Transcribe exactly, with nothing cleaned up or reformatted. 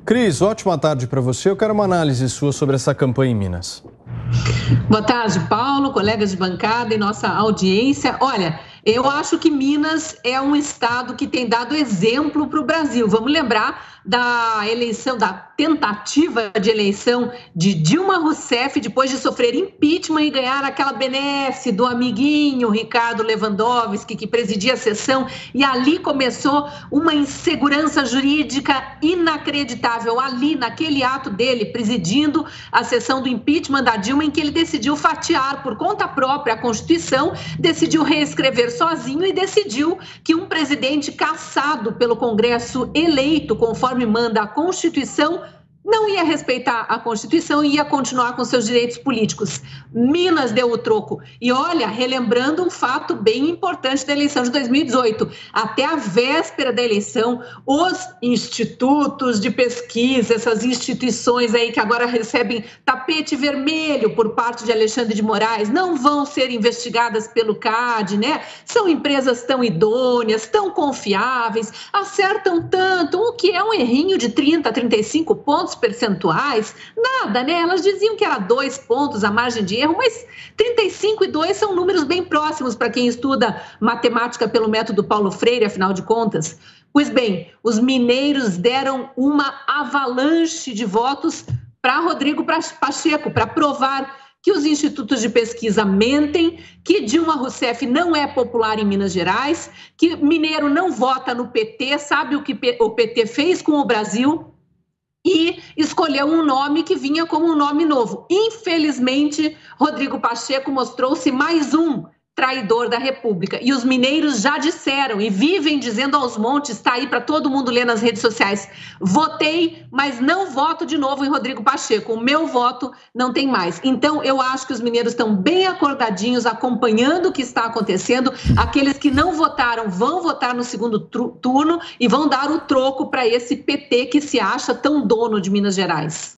Cris, ótima tarde para você. Eu quero uma análise sua sobre essa campanha em Minas. Boa tarde, Paulo, colegas de bancada e nossa audiência. Olha, eu acho que Minas é um estado que tem dado exemplo para o Brasil. Vamos lembrar da eleição, da tentativa de eleição de Dilma Rousseff, depois de sofrer impeachment e ganhar aquela benesse do amiguinho Ricardo Lewandowski, que presidia a sessão, e ali começou uma insegurança jurídica inacreditável, ali naquele ato dele, presidindo a sessão do impeachment da Dilma, em que ele decidiu fatiar por conta própria a Constituição, decidiu reescrever sozinho e decidiu que um presidente cassado pelo Congresso eleito, conforme manda a Constituição, não ia respeitar a Constituição e ia continuar com seus direitos políticos. Minas deu o troco. E olha, relembrando um fato bem importante da eleição de dois mil e dezoito, até a véspera da eleição, os institutos de pesquisa, essas instituições aí que agora recebem tapete vermelho por parte de Alexandre de Moraes, não vão ser investigadas pelo C A D, né? São empresas tão idôneas, tão confiáveis, acertam tanto, o que é um errinho de trinta, trinta e cinco pontos percentuais, nada, né? Elas diziam que era dois pontos a margem de erro, mas trinta e cinco e dois são números bem próximos para quem estuda matemática pelo método Paulo Freire, afinal de contas. Pois bem, os mineiros deram uma avalanche de votos para Rodrigo Pacheco, para provar que os institutos de pesquisa mentem, que Dilma Rousseff não é popular em Minas Gerais, que mineiro não vota no P T, sabe o que o P T fez com o Brasil? E escolheu um nome que vinha como um nome novo. Infelizmente, Rodrigo Pacheco mostrou-se mais um traidor da República. E os mineiros já disseram e vivem dizendo aos montes, está aí para todo mundo ler nas redes sociais, votei, mas não voto de novo em Rodrigo Pacheco. O meu voto não tem mais. Então, eu acho que os mineiros estão bem acordadinhos, acompanhando o que está acontecendo. Aqueles que não votaram vão votar no segundo turno e vão dar o troco para esse P T que se acha tão dono de Minas Gerais.